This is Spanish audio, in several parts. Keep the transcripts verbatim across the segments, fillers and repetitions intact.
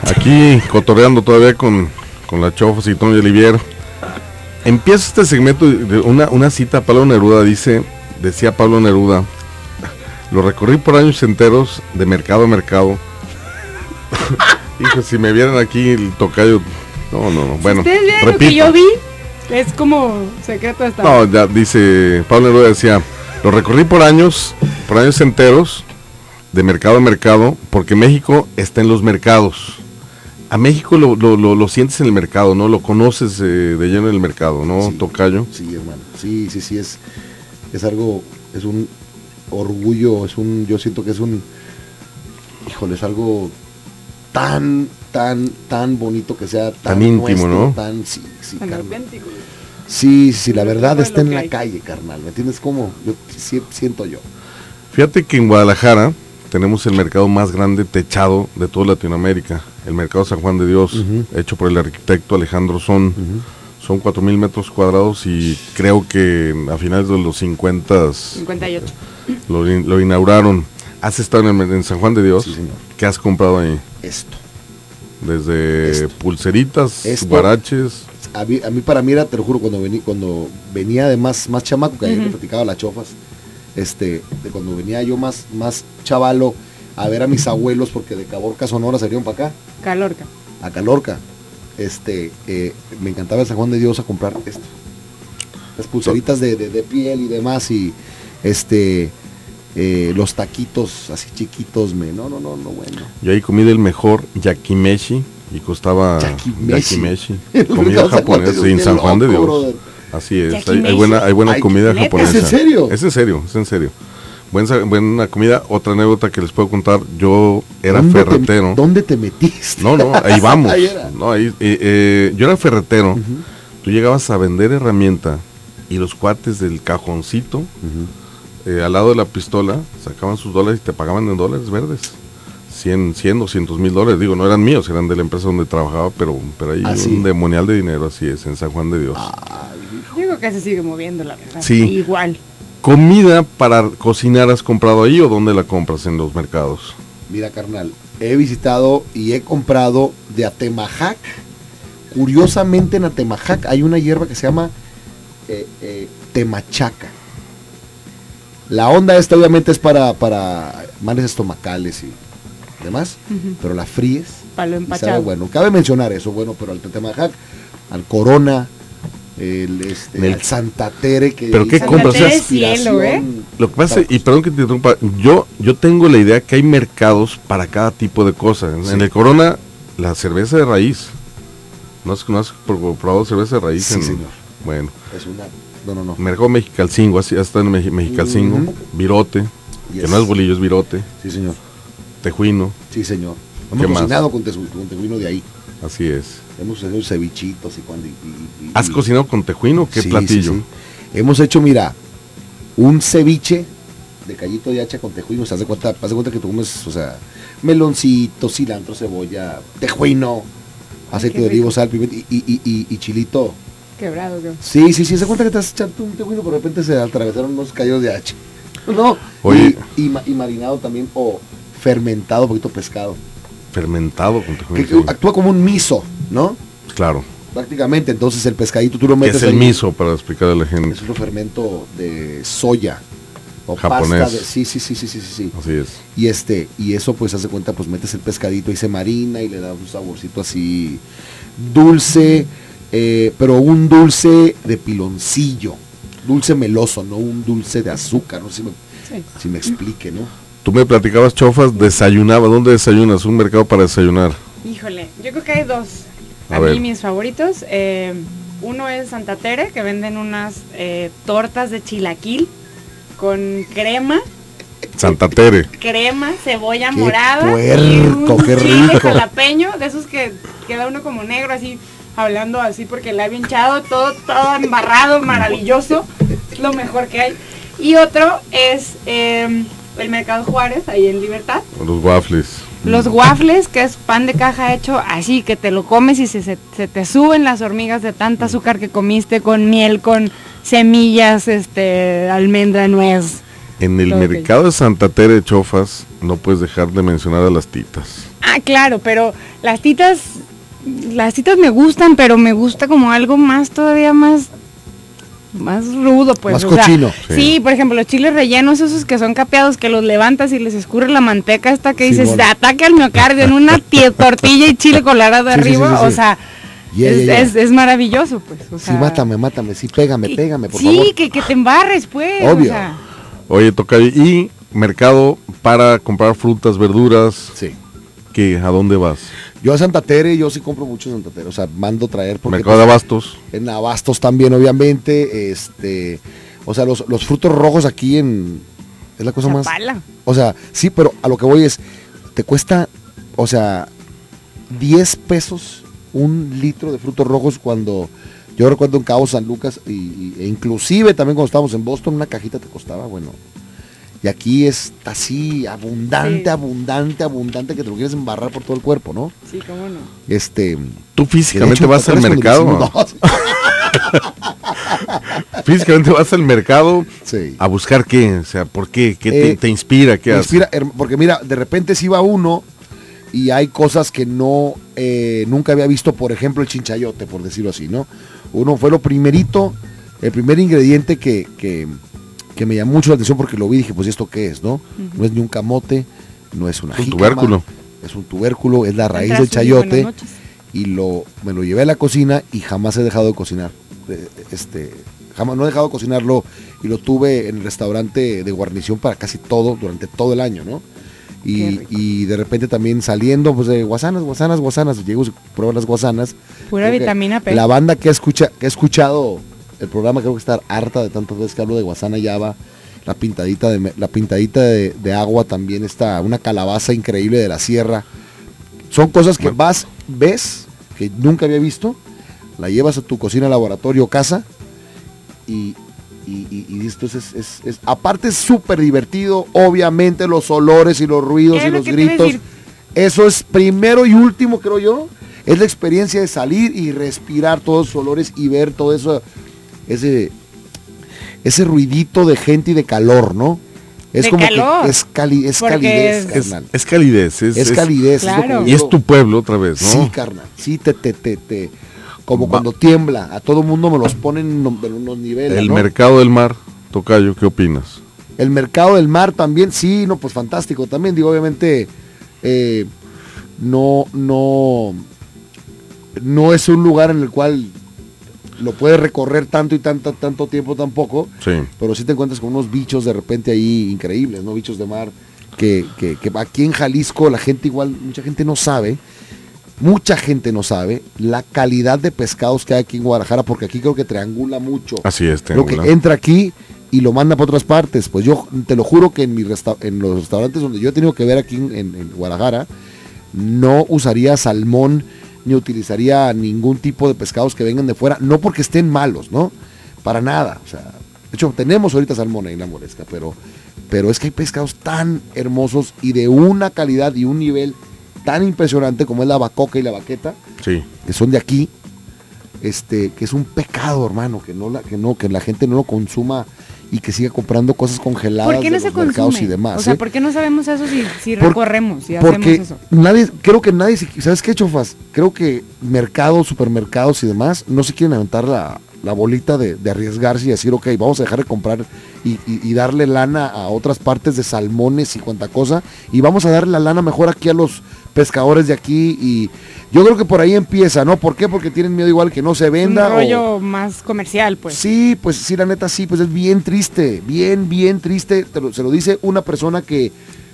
Aquí cotorreando todavía con, con la Chofas y Tony Olivier. Empieza este segmento de una, una cita. Pablo Neruda dice, decía Pablo Neruda, lo recorrí por años enteros de mercado a mercado. Hijo, si me vieran aquí el tocayo, no, no, no, bueno, ustedes vieron lo que yo vi, es como secreto de Estado. No, ya dice, Pablo Neruda decía, lo recorrí por años, por años enteros, de mercado a mercado, porque México está en los mercados. A México lo, lo, lo, lo sientes en el mercado, ¿no? Lo conoces eh, de lleno en el mercado, ¿no, sí, tocayo? Sí, hermano, sí, sí, sí, es, es algo, es un orgullo, es un, yo siento que es un, híjole, es algo tan, tan, tan bonito que sea tan, tan íntimo, nuestro, ¿no? Tan, sí, sí, tan carnal. auténtico. Sí, sí, la verdad está en la hay. calle, carnal, ¿me entiendes cómo? Yo sí, siento yo. Fíjate que en Guadalajara tenemos el mercado más grande techado de toda Latinoamérica, el mercado San Juan de Dios, uh-huh. hecho por el arquitecto Alejandro Son. Uh-huh. Son cuatro mil metros cuadrados y creo que a finales de los cincuenta, cincuenta y ocho lo, lo inauguraron. ¿Has estado en, el, en San Juan de Dios? Sí, señor. ¿Qué has comprado ahí? Esto. Desde Esto. pulseritas, Esto. guaraches. A mí, a mí para mí era, te lo juro, cuando, vení, cuando venía de más, más chamaco, que uh-huh. ayer me platicaba las Chofas, este, de cuando venía yo más, más chavalo a ver a mis abuelos, porque de Caborca, Sonora, salieron para acá. Calorca. A Calorca. Este, eh, me encantaba el San Juan de Dios a comprar esto. Las pulseritas de, de, de piel y demás, y este, eh, los taquitos así chiquitos, me, no, no, no, no, bueno. Yo ahí comí del mejor yakimeshi, y costaba yakimeshi, yakimeshi. Comida japonesa en San Juan de Dios. Brother. Así es, hay, hay buena, hay buena Ay, comida japonesa. ¿Es en serio? Es en serio, es en serio. Buena, buena comida. Otra anécdota que les puedo contar, yo era ¿Dónde ferretero. Te, ¿Dónde te metiste? No, no, ahí vamos. ahí era. No, ahí, eh, eh, yo era ferretero. Uh-huh. Tú llegabas a vender herramienta y los cuates del cajoncito, uh-huh. eh, al lado de la pistola, sacaban sus dólares y te pagaban en dólares verdes. cien, cien, doscientos mil dólares, digo, no eran míos, eran de la empresa donde trabajaba, pero, pero hay ¿Ah, un sí? demonial de dinero, así es, en San Juan de Dios. Ay, yo creo que se sigue moviendo, la verdad. Sí. Igual. ¿Comida para cocinar has comprado ahí o dónde la compras en los mercados? Mira, carnal, he visitado y he comprado de Atemajac. Curiosamente en Atemajac hay una hierba que se llama eh, eh, temachaca. La onda esta obviamente es para, para males estomacales y demás, uh-huh. pero la fríes. Para lo empachado. Sabe, bueno, cabe mencionar eso, bueno, pero al Atemajac, al Corona, el, este, el, al Santa Tere, que pero qué compras, o sea, cielo, ¿eh? Lo que pasa, y perdón que te interrumpa, yo, yo tengo la idea que hay mercados para cada tipo de cosas. Sí. En el Corona, la cerveza de raíz. ¿No has, no has probado cerveza de raíz? Sí, en, señor. Bueno. Es una, no, no, no. Mercado Mexicalcingo, así hasta en Mex, Mexicalcingo, uh-huh. Virote, yes. que no es bolillo, es virote. Sí, señor. Tejuino. Sí, señor. Hemos cocinado con, teju, con tejuino de ahí. Así es. Hemos hecho cevichitos y cuando... Y, y, y, ¿Has cocinado con tejuino? ¿Qué sí, platillo? Sí, sí. Hemos hecho, mira, un ceviche de callito de hacha con tejuino. O sea, haz de cuenta, haz de cuenta que tú comes, o sea, meloncito, cilantro, cebolla, tejuino, aceite de olivo, sal, pimienta y, y, y, y chilito. Quebrado, ¿qué? Sí, sí, sí. Haz de cuenta que te has echado un tejuino, pero de repente se atravesaron unos callos de hacha. No. Oye. Y, y, y marinado también, o fermentado, un poquito pescado. Fermentado con tejuino. Que, que actúa como un miso, ¿no? Claro. Prácticamente, entonces el pescadito tú lo metes. ¿Qué es el ahí, miso para explicarle a la gente? Es un fermento de soya o japonés. Pasta de, sí, sí, sí, sí, sí, sí. Así es. Y este, y eso pues hace cuenta, pues metes el pescadito y se marina y le da un saborcito así dulce, eh, pero un dulce de piloncillo, dulce meloso, no un dulce de azúcar, no sé si me, sí. si me explique, ¿no? Tú me platicabas, Chofas, desayunaba. ¿Dónde desayunas? ¿Un mercado para desayunar? Híjole, yo creo que hay dos. A, a mí mis favoritos. Eh, uno es Santa Tere, que venden unas eh, tortas de chilaquil con crema. Santa Tere. Crema, cebolla qué morada. Puerco, y un qué chile rico. jalapeño, de esos que queda uno como negro así, hablando así porque le había hinchado, todo, todo embarrado, maravilloso. Es lo mejor que hay. Y otro es... Eh, el Mercado Juárez, ahí en Libertad. Los waffles. Los waffles, que es pan de caja hecho así, que te lo comes y se, se, se te suben las hormigas de tanta azúcar que comiste, con miel, con semillas, este, almendra, nuez. En el Todo mercado de Santa Tere de Chofas no puedes dejar de mencionar a las titas. Ah, claro, pero las titas, las titas me gustan, pero me gusta como algo más, todavía más, más rudo, pues. Más o sea, cochino. Sí. sí, por ejemplo, los chiles rellenos, esos que son capeados, que los levantas y les escurre la manteca esta que dices, Simón. ataque al miocardio en una tie- tortilla y chile colorado de Sí, sí, arriba, sí, sí, sí. o sea, Yeah, es, yeah, yeah. es- es maravilloso, pues. O sea, Sí, mátame, mátame, sí, pégame, y- pégame, por sí, favor. que, que te embarres, pues. Obvio. O sea, Oye, toca y mercado para comprar frutas, verduras, Sí. ¿qué? ¿A dónde vas? Yo a Santa Tere, yo sí compro mucho en Santa Tere, o sea, mando traer porque Mercado de Abastos. en Abastos también, obviamente, este, o sea, los, los frutos rojos aquí en, es la cosa más, Chapala. o sea, sí, pero a lo que voy es, te cuesta, o sea, diez pesos un litro de frutos rojos cuando, yo recuerdo en Cabo San Lucas, y, y- e inclusive también cuando estábamos en Boston, una cajita te costaba, bueno, y aquí es así, abundante, Sí. abundante, abundante, que te lo quieres embarrar por todo el cuerpo, ¿no? Sí, cómo no. Este... Tú que de físicamente hecho, vas ¿te al acuerdas mercado. cuando lo hicimos? Físicamente vas al mercado Sí. a buscar qué, o sea, ¿por qué? ¿Qué te, Eh, te inspira? ¿Qué Me haces? inspira, her- porque mira, de repente si va uno y hay cosas que no, eh, nunca había visto, por ejemplo el chinchayote, por decirlo así, ¿no? Uno fue lo primerito, el primer ingrediente que, que, que me llamó mucho la atención porque lo vi y dije, pues ¿esto qué es, no? No es ni un camote, no es una Es un jícama, tubérculo. es un tubérculo, es la raíz Entra del su chayote buenas noches. y lo, me lo llevé a la cocina y jamás he dejado de cocinar. Eh, Este, jamás no he dejado de cocinarlo y lo tuve en el restaurante de guarnición para casi todo, durante todo el año, ¿no? Qué Y, rico. y de repente también saliendo, pues de guasanas, guasanas, guasanas, llego y pruebo las guasanas. Pura Creo que vitamina P. La banda que, escucha, que ha escuchado el programa creo que está harta de tantas veces que hablo de guasana yaba, la pintadita de, me- la pintadita de, de agua también está, una calabaza increíble de la sierra. Son cosas que Bueno. vas, ves, que nunca había visto, la llevas a tu cocina, laboratorio, casa, y, y, y, y esto es, es, es- es- aparte es súper divertido, obviamente los olores y los ruidos Es y lo los que te iba a gritos, decir. eso es primero y último, creo yo, es la experiencia de salir y respirar todos esos olores y ver todo eso, ese, ese ruidito de gente y de calor, ¿no? Es De como calor, que es, cali, es porque calidez, es- Es, carnal. es calidez. Es, Es es- calidez. lo claro. que Y yo- es tu pueblo otra vez, ¿no? Sí, carnal. Sí, te, te, te, te- como Va. cuando tiembla, a todo mundo me los ponen en unos- en unos niveles, El ¿no? mercado del mar, Tocayo, ¿qué opinas? El mercado del mar también, sí, no, pues fantástico. También digo, obviamente, eh, no, no, no es un lugar en el cual lo puedes recorrer tanto y tanto, tanto tiempo tampoco, Sí. pero sí te encuentras con unos bichos de repente ahí increíbles, ¿no? Bichos de mar, que, que, que aquí en Jalisco la gente igual, mucha gente no sabe, mucha gente no sabe la calidad de pescados que hay aquí en Guadalajara, porque aquí creo que triangula mucho Así es, lo que Triángulo. entra aquí y lo manda para otras partes. Pues yo te lo juro que en, mi resta- en los restaurantes donde yo he tenido que ver aquí en, en- en Guadalajara, no usaría salmón ni utilizaría ningún tipo de pescados que vengan de fuera, no porque estén malos, ¿no? Para nada. O sea, de hecho, tenemos ahorita salmón ahí en la Moresca, pero, pero es que hay pescados tan hermosos y de una calidad y un nivel tan impresionante como es la bacoca y la baqueta, Sí. que son de aquí, este, que es un pecado, hermano, que no la, que no, que la gente no lo consuma y que siga comprando cosas congeladas ¿Por qué no de se los mercados consume? y demás. O sea, ¿eh? ¿por qué no sabemos eso si, si Por- recorremos y Porque hacemos eso? nadie, creo que nadie, se- ¿sabes qué, Chofas? Creo que mercados, supermercados y demás no se quieren aventar la, la bolita de, de arriesgarse y decir, ok, vamos a dejar de comprar y, y- y darle lana a otras partes de salmones y cuanta cosa, y vamos a darle la lana mejor aquí a los pescadores de aquí, y yo creo que por ahí empieza, ¿no? ¿Por qué? Porque tienen miedo igual que no se Un venda. o- rollo más comercial, pues. Sí, pues sí, la neta sí, pues es bien triste, bien, bien triste, te lo- se lo dice una persona que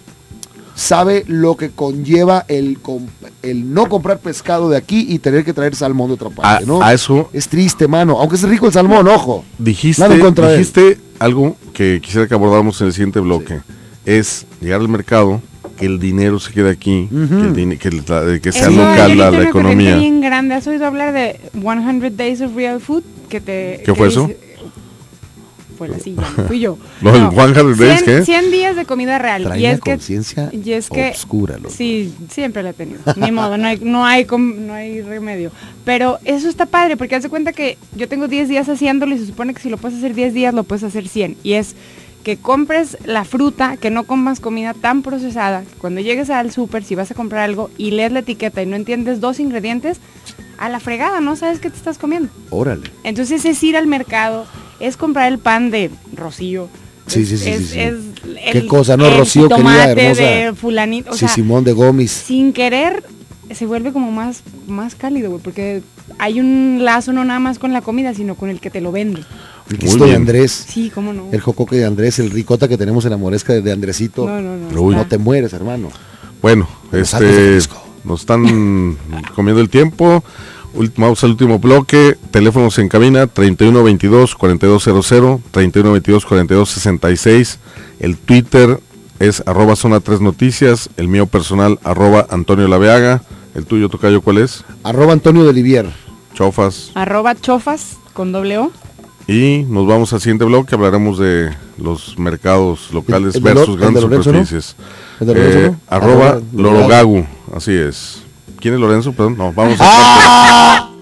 sabe lo que conlleva el, com- el no comprar pescado de aquí y tener que traer salmón de otra A, parte, ¿no? a eso Es triste, mano, aunque es rico el salmón, ojo. dijiste, Nada en contra de él. dijiste algo que quisiera que abordáramos en el siguiente bloque. Es llegar al mercado, que el dinero se quede aquí, Ujú. que, el dine- que, el- la- que sea Eso, local ahorita la, la una corriente economía. bien grande. ¿Has oído hablar de cien Days of Real Food? Que te, ¿Qué que fue eso? dice- Fue la silla, no fui yo. Lo del cien Days, ¿qué? cien días de comida real. Trae y una es que conciencia y es que obscura, loco. sí, siempre la he tenido. Ni modo, no hay, no hay, com- no hay remedio. Pero eso está padre, porque haz de cuenta que yo tengo diez días haciéndolo y se supone que si lo puedes hacer diez días, lo puedes hacer cien. Y es que compres la fruta, que no comas comida tan procesada. Cuando llegues al súper, si vas a comprar algo y lees la etiqueta y no entiendes dos ingredientes, a la fregada, no sabes qué te estás comiendo. Órale. Entonces es ir al mercado, es comprar el pan de Rocío. Sí, es, sí, sí, es, sí, sí. es Qué el, cosa, ¿no? el Rocío, querida, jitomate hermosa. de fulanito, o Sí, sea, Simón de Gómez. sin querer se vuelve como más, más cálido, güey, porque hay un lazo no nada más con la comida, sino con el que te lo vende. El Muy quesito de bien. Andrés. Sí, cómo no. El jocoque de Andrés, el ricota que tenemos en la moresca de Andresito. No, no, no. Uy. No te mueres, hermano. Bueno, Los Altos de este, Jalisco. nos están comiendo el tiempo. Ult- Vamos al último bloque. Teléfonos en cabina treinta y uno veintidós, cuarenta y dos cero cero, treinta y uno veintidós, cuarenta y dos sesenta y seis. El Twitter es arroba zona tres noticias. El mío personal arroba Antonio Laveaga. El tuyo, tocayo, ¿cuál es? Arroba Antonio de Livier. Chofas. Arroba chofas con doble O. Y nos vamos al siguiente bloque. Hablaremos de los mercados locales El- el de versus Lo- el grandes de Lorenzo, ¿no? superficies. ¿El de Lorenzo, Eh, no? arroba Arroba Lorogagu. Así es. ¿Quién es Lorenzo? Perdón. No, vamos a...